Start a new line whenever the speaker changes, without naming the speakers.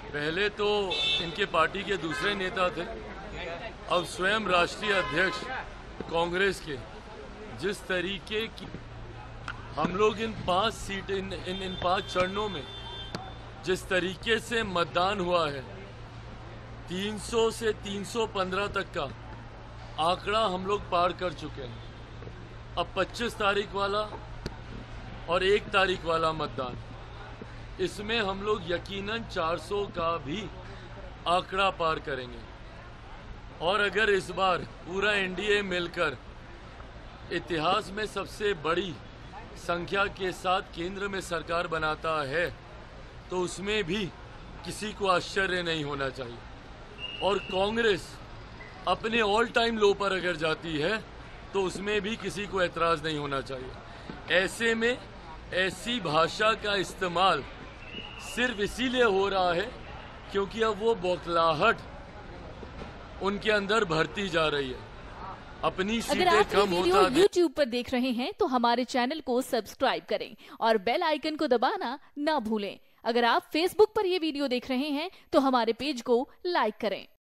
पहले तो इनके पार्टी के दूसरे नेता थे, अब स्वयं राष्ट्रीय अध्यक्ष कांग्रेस के जिस तरीके की हम लोग इन 5 सीट इन 5 चरणों में जिस तरीके से मतदान हुआ है, 300 से 315 तक का आंकड़ा हम लोग पार कर चुके हैं। अब 25 तारीख वाला और 1 तारीख वाला मतदान, इसमें हम लोग यकीनन 400 का भी आंकड़ा पार करेंगे। और अगर इस बार पूरा एनडीए मिलकर इतिहास में सबसे बड़ी संख्या के साथ केंद्र में सरकार बनाता है तो उसमें भी किसी को आश्चर्य नहीं होना चाहिए। और कांग्रेस अपने ऑल टाइम लो पर अगर जाती है तो उसमें भी किसी को एतराज नहीं होना चाहिए। ऐसे में ऐसी भाषा का इस्तेमाल सिर्फ इसीलिए हो रहा है क्योंकि अब वो बौखलाहट उनके अंदर भरती जा रही है। अपनी सीटें कम होता है।
YouTube पर देख रहे हैं तो हमारे चैनल को सब्सक्राइब करें और बेल आइकन को दबाना ना भूलें। अगर आप Facebook पर ये वीडियो देख रहे हैं तो हमारे पेज को लाइक करें।